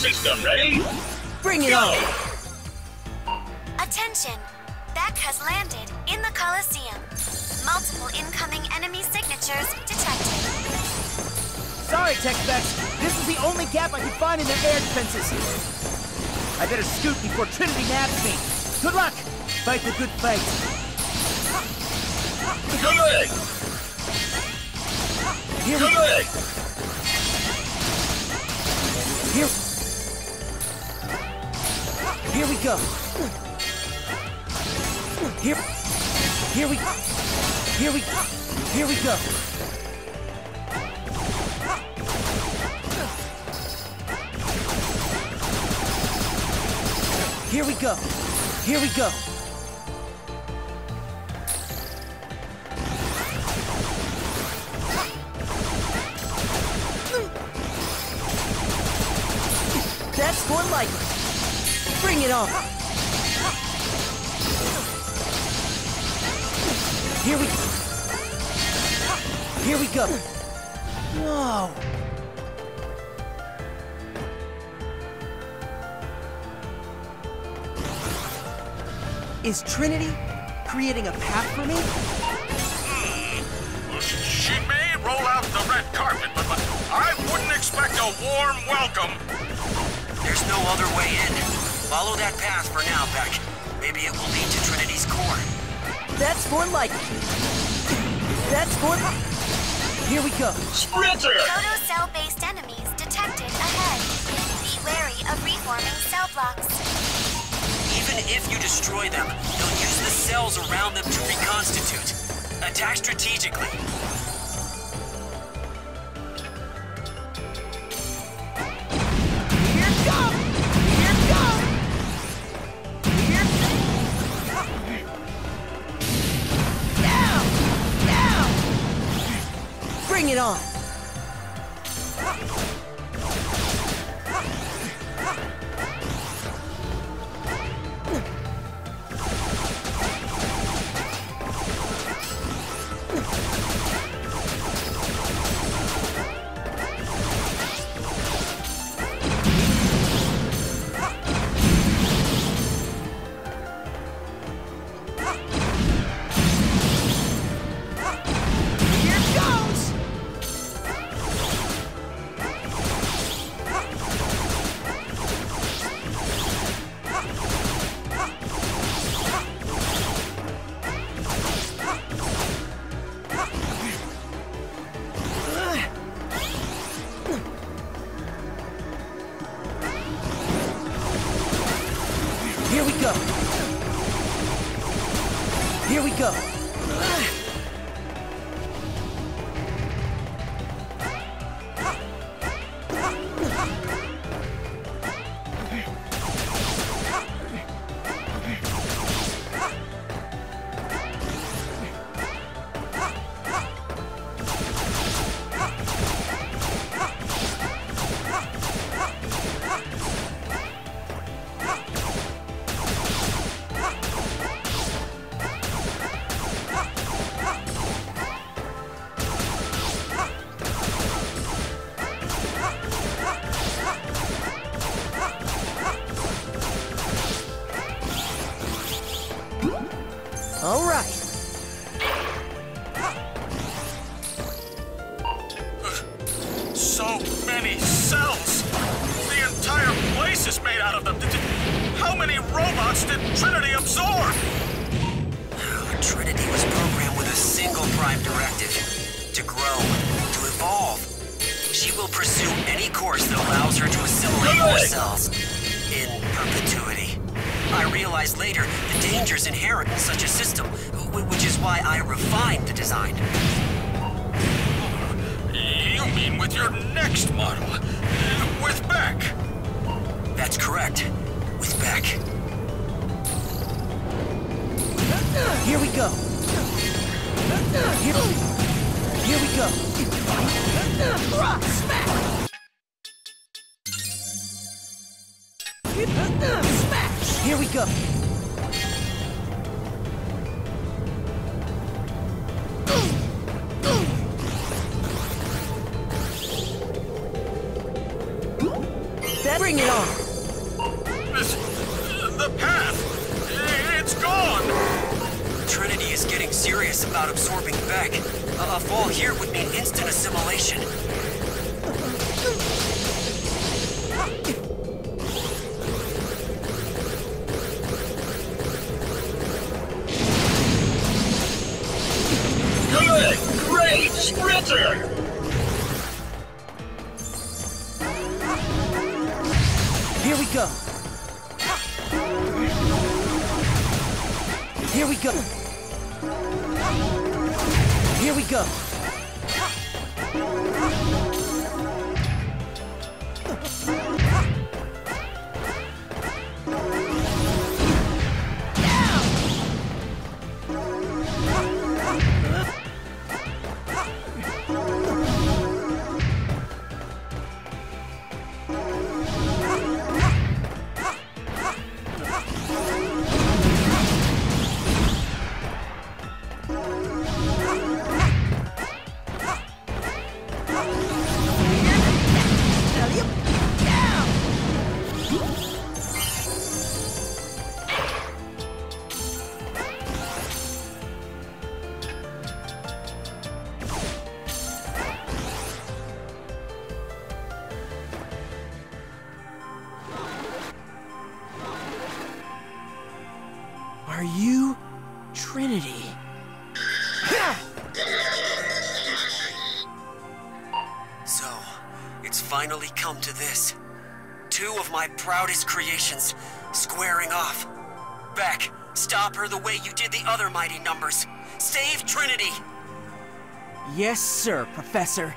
System ready? Bring it on! Attention! Beck has landed in the Colosseum. Multiple incoming enemy signatures detected. Sorry, Tech-Specs. This is the only gap I can find in their air defenses. I better scoot before Trinity nabs me. Good luck! Fight the good fight. Good! Here we Good! Here we go. Here we go. Here we go. Here we go. Here we go. That's more like it. Bring it on. Here we go. Whoa. Is Trinity creating a path for me? She may roll out the red carpet, but I wouldn't expect a warm welcome. There's no other way in. Follow that path for now, Beck. Maybe it will lead to Trinity's core. That's more like it. That's more... Here we go. Sprinter! Proto-cell-based enemies detected ahead. Be wary of reforming cell blocks. Even if you destroy them, they'll use the cells around them to reconstitute. Attack strategically. Bring it on! Here we go. Here we go. All right. So many cells! The entire place is made out of them! How many robots did Trinity absorb? Trinity was programmed with a single prime directive. To grow, to evolve. She will pursue any course that allows her to assimilate more cells. In perpetuity. I realized later the dangers inherent in such a system, which is why I refined the design. You mean with your next model? With Beck? That's correct. With Beck. Here we go. Here we go. Smash! Smash! Here we go. That Bring it on! The path! It's gone! Trinity is getting serious about absorbing Beck. A fall here would mean instant assimilation. Good! Great! Sprinter! Here we go! Here we go! Here we go! Are you Trinity? So, it's finally come to this. Two of my proudest creations squaring off. Beck, stop her the way you did the other mighty numbers. Save Trinity! Yes, sir, Professor.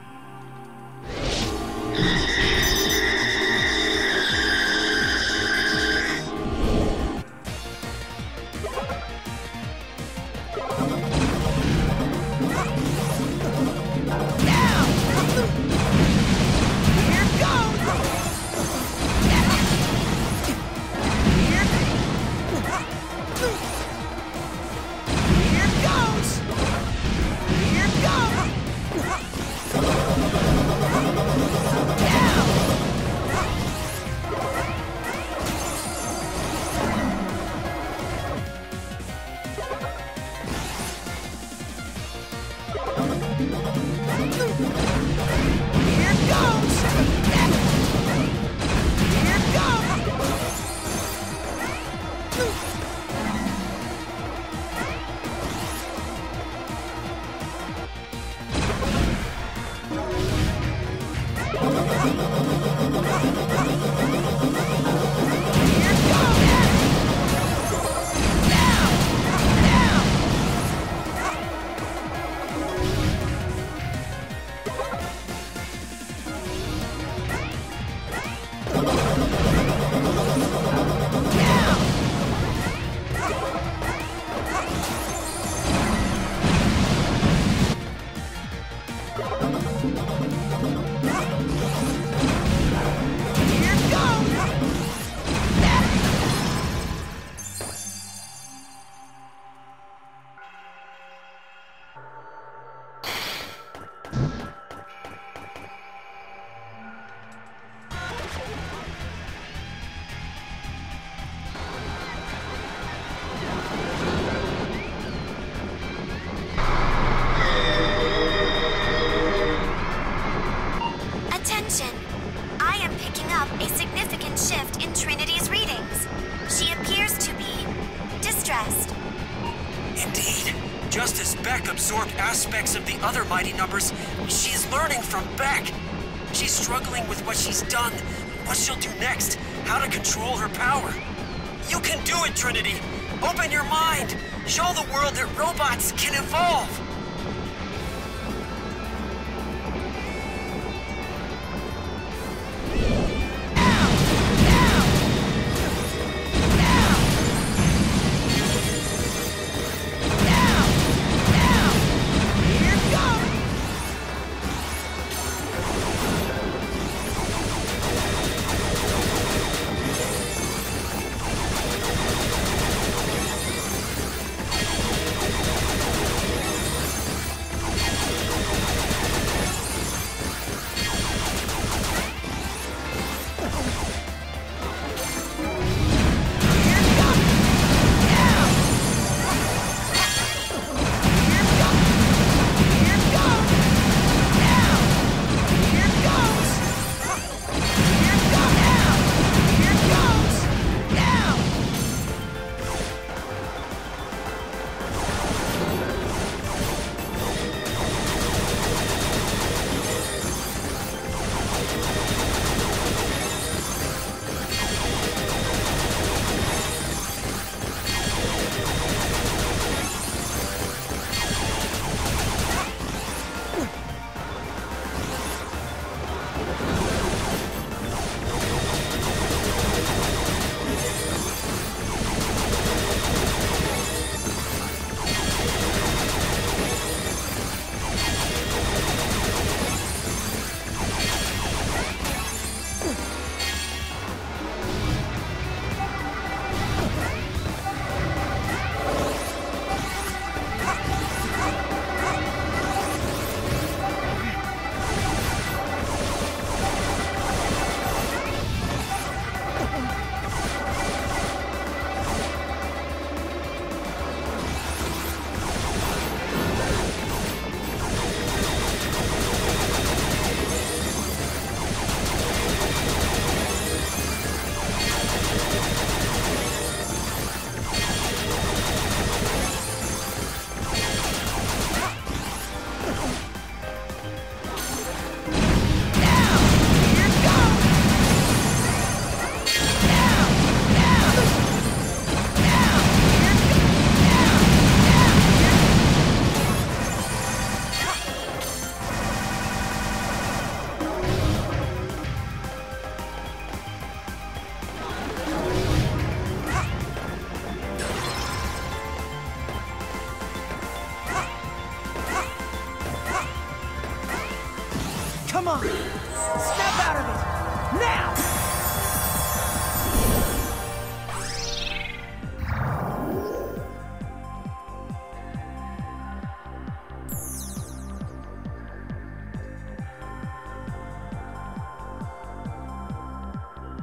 Indeed. Just as Beck absorbed aspects of the other mighty numbers, she's learning from Beck. She's struggling with what she's done, what she'll do next, how to control her power. You can do it, Trinity! Open your mind! Show the world that robots can evolve! on! Snap out of it! Now!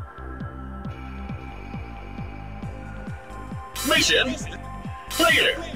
Mission clear.